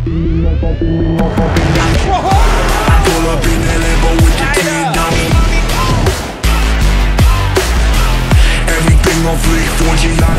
Pull up in that Lambo with the kid on me. Everything on fleek, 4G line.